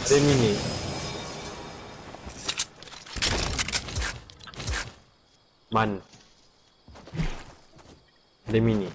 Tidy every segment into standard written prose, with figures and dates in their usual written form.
Ada mini. Man. Ada mini.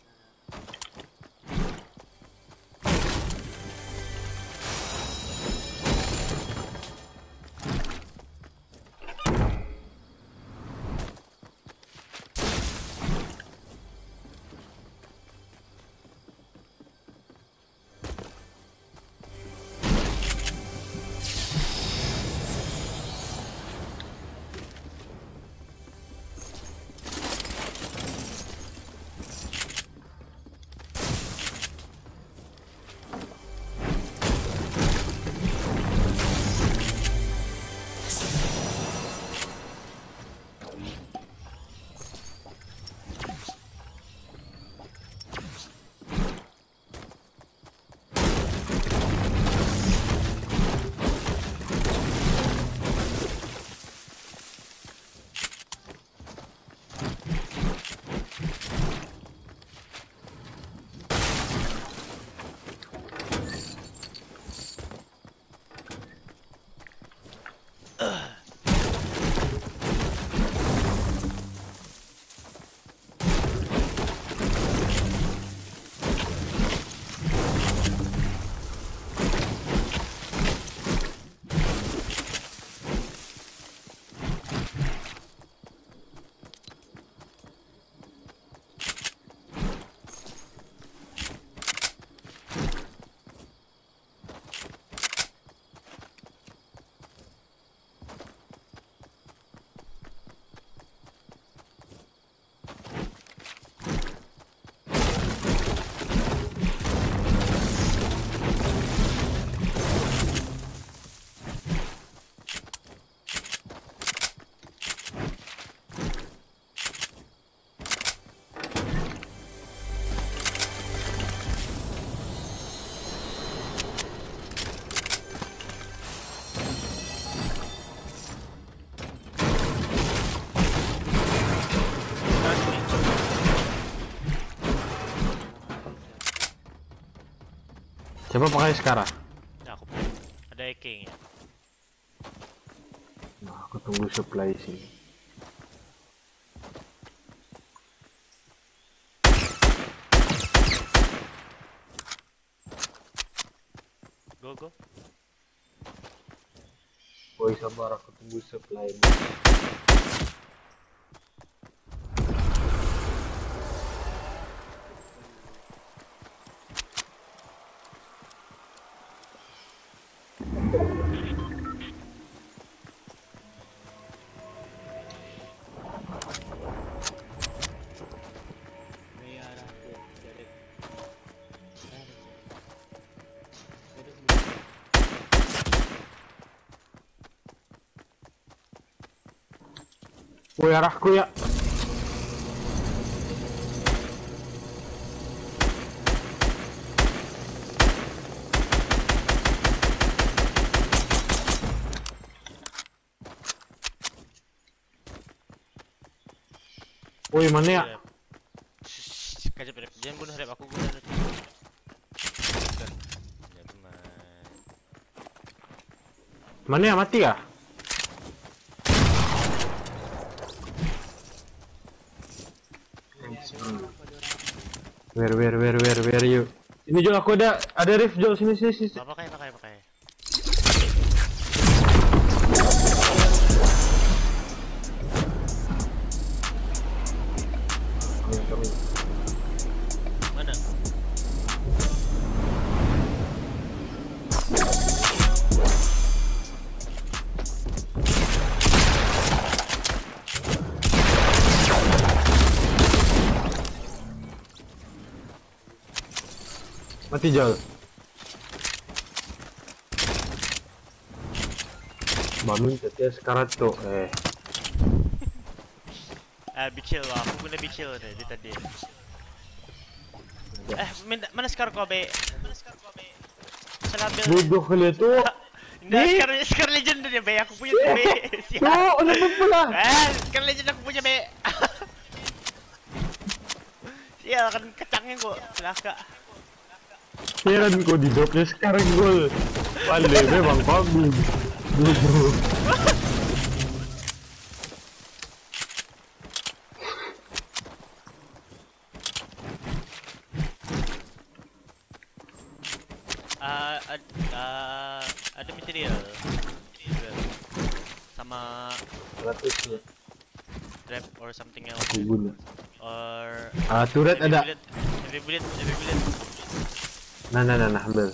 Coba pakai sekarang. Nah, aku ada hacking ya. Nah, aku tunggu supply sini. Go. Boy, sabar, aku tunggu supply. Woi, arahku ya. Woi, mana ya? Kajap rep, jangan bunuh rep, aku guna rep. Ya teman. Mana ya, mati ya? Where you? Ini Jol, aku ada rift Jol, sini. Pakai. Mana? Mati Jol. Bangun tetes sekarat tuh. Bicil lah, aku guna bicil nih tadi. Mana sekarang kau be? Selabil. Bodoh kali itu. Nah, sekarang legend dia be, aku punya be. Oh, udah pula. Sekarang legend aku punya be. Sial kan kecangnya kok, celaka. Heran kau di dropnya sekarang gol. Pandai memang bagus. Bodoh. Ada material sama 100 ni. trap or something else Aku guna. or Turret ada. heavy bullet. Nah, ambil.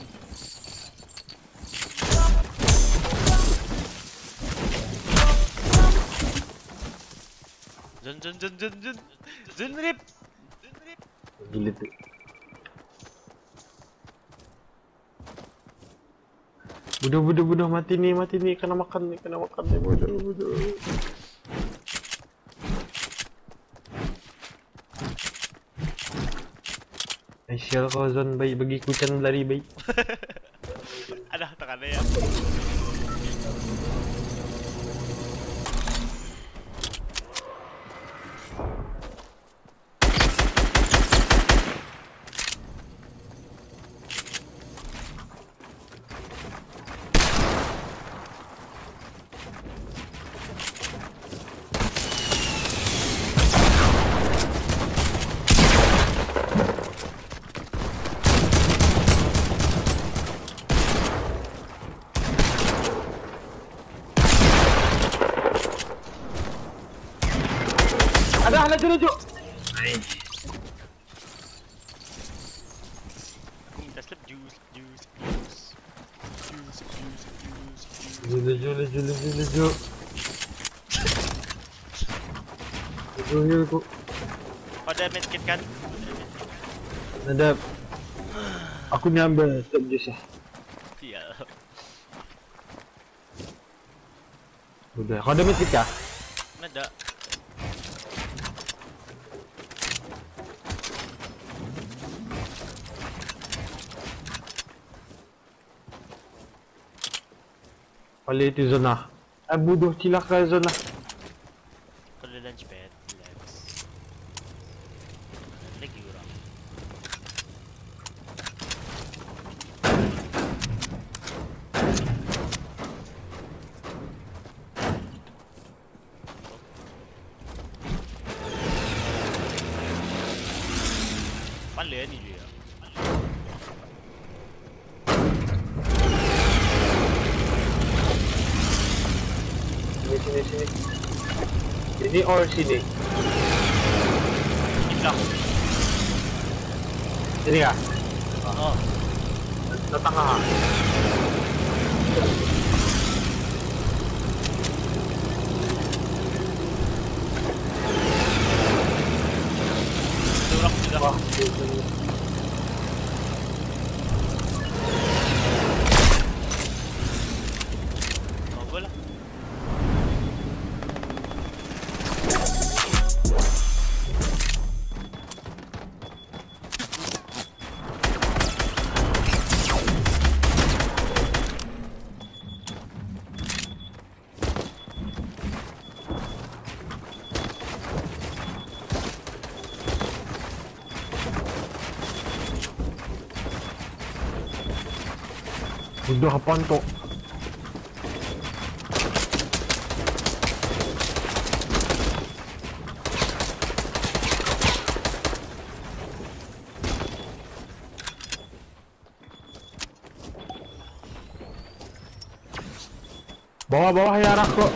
Zon rip. Gila tu. Bodoh, mati ni, kena makan ni, bodoh. Aisyah kau Zon baik bagi kucing lari baik. Ada tak ada ya. Ada laju. Aku minta slip juice. Laju. Laju aku. Ada medkit kan? Ada. Aku ni ambil stop juice lah. Siap. Udah, kau ada medkit kah? Ada. Oleh itu zona. Bodoh cilaka zona. Kalau lunch pad, relax. Lagi orang. Pandai ni dia. Sini. Sini or sini? Hilang. Sini kah? Oh. Ke tengah. Ada orang sudah. Wah, Apa lah? bodoh apaan tu? Bawah ya arah kok.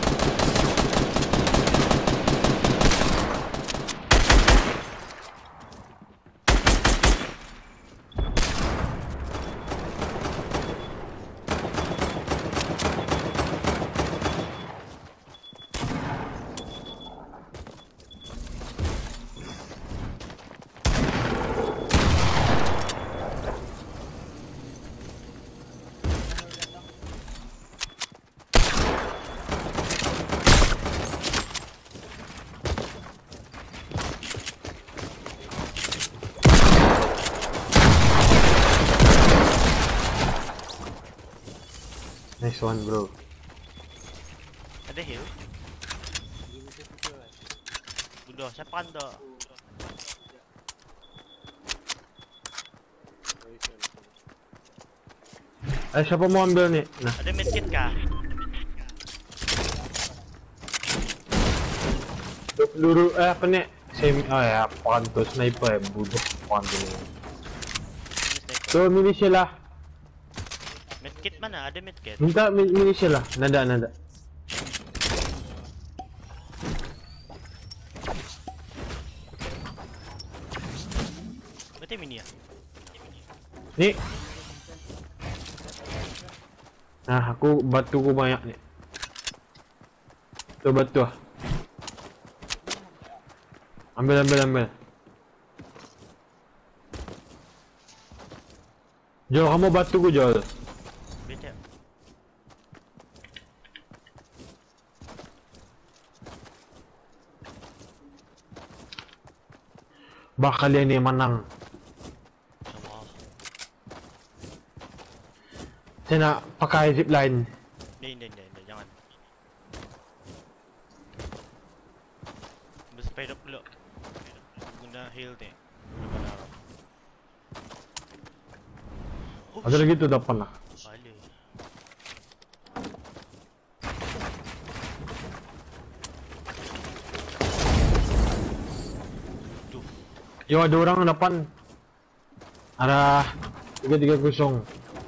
Nice one, bro. Ada heal? Budak, siapa anda? Siapa mau ambil ni? Nah. Ada medkit kah? Peluru apa ni? Ya, apaan tu sniper bodoh apaan tu. Tu militia lah. Medkit mana? Ada medkit. Minta militia lah. Nada. Berarti mini ya? Ni. Nah, aku batu ku banyak ni. Tu batu lah. Ambil. Jual kamu batu ku jual. Beda. Bah kalian ni menang. Allah. Saya nak pakai zipline. Ni, jangan. Bersepeda pula. Guna heal ni. Oh, Ada lagi tu depan lah. Balik. Tuh. Yo, ada orang depan. Arah 330.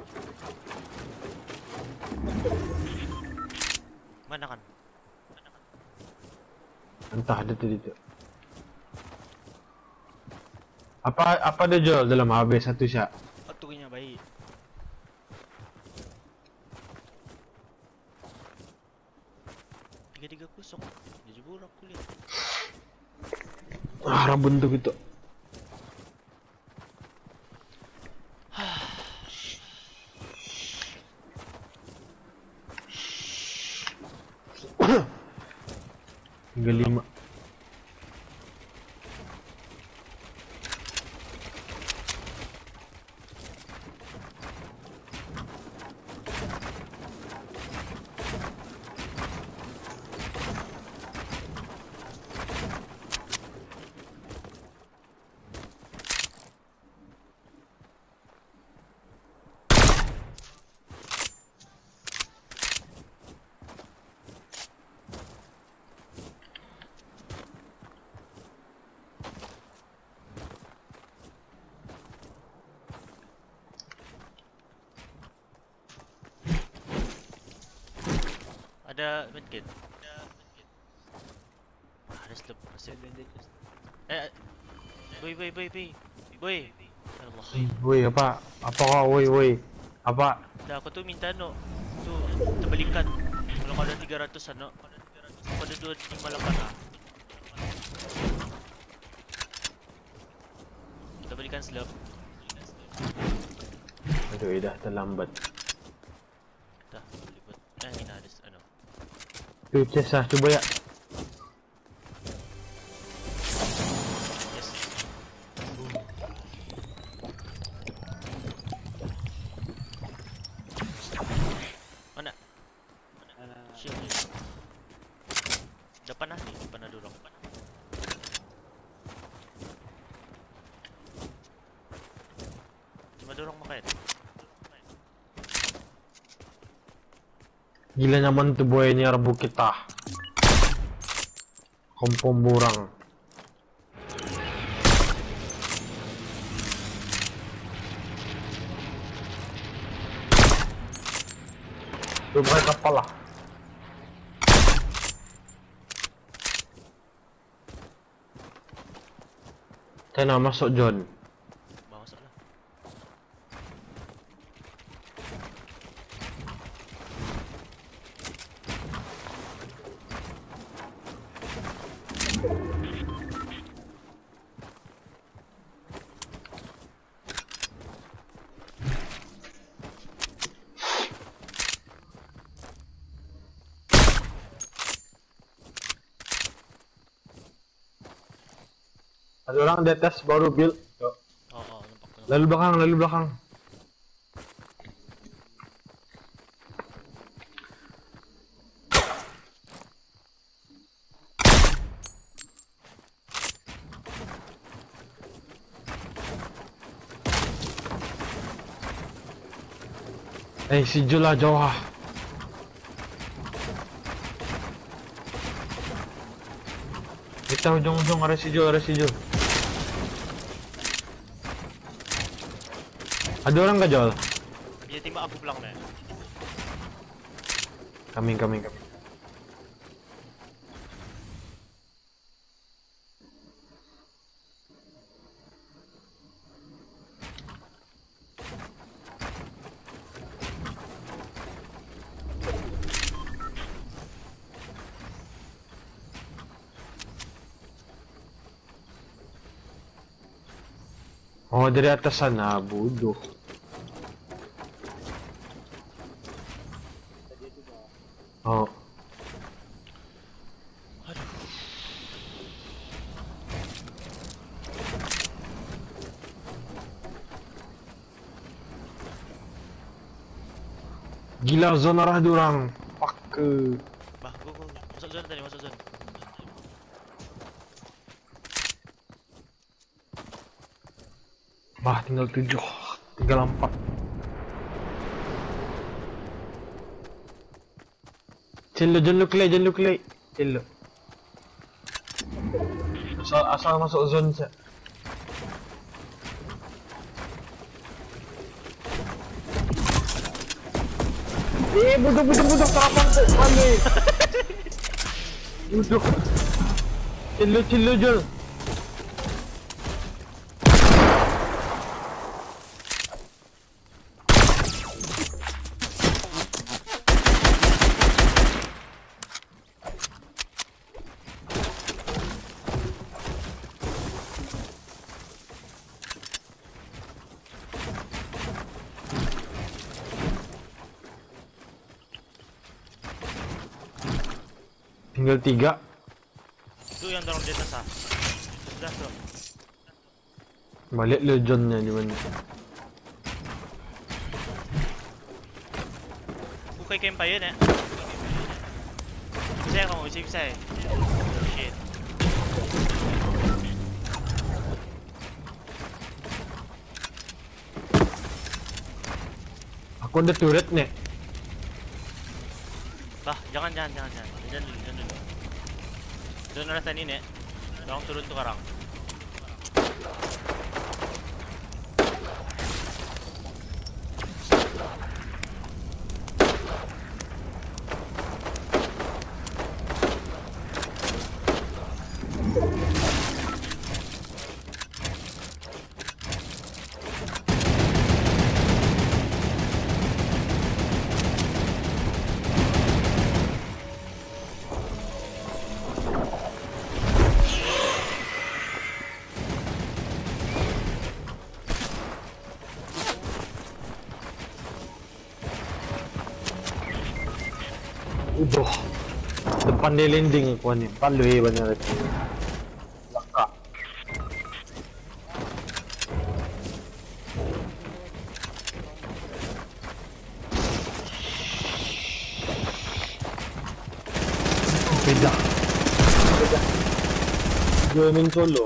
Mana kan? Entah ada tadi tu. Apa dia jual dalam habis satu shot? Atunya baik. Tiga kosong. Dia jebur aku lihat. Arah bentuk itu. Tinggal 5. Ada medkit. Ada slip. Boy. Allah. Woi, apa kau? Woi. Apa? Dah aku tu minta no. Tu terbalikan. Kalau kau ada 300 no. Kau ada 258 ah. Kita berikan slip. Aduh, dah terlambat. Dah, libet. Ni dah ada ano. Tu chest lah, cuba ya. Yes. Mana? Shield ni. Depan lah ni, depan ada orang. Cuma ada orang makan. Gila nyaman tu boy ni rebu kita. Kompom burang. Tu boy kapal lah. Saya nak masuk John. Bawa masuk lah. Ada orang di atas baru build. Oh, nampak. Lalu belakang. Si Jul lah jauh lah. Kita ujung-ujung ada si Jul. Ada orang gak Jol? Dia tembak aku pulang nih. Coming. Oh, dari atas sana, bodoh. Oh. Aduh. Gila, zona arah diorang. Fuck. Bah, go. Masuk zone tadi, masuk zone. Bah, tinggal 7. Tinggal 4. Jangan lu kelai. Chill. Asal masuk zone saya. Butuh terapang tu. Pandai. Butuh. Chill Jul. Tinggal 3. Itu yang dorong di atas ah. Sudah tuh. Balik Legion-nya di mana? Bukai campfire nih. Bisa. Shit. Aku ada turret nih. Bah, jangan. Jangan dulu. Doon na natin ini. Dorong turun tuh karang. Udah. Depan dia landing aku ni. Palui benar itu. Laka. Beda. Dia main solo.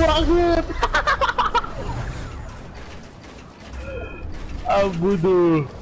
Bodoh.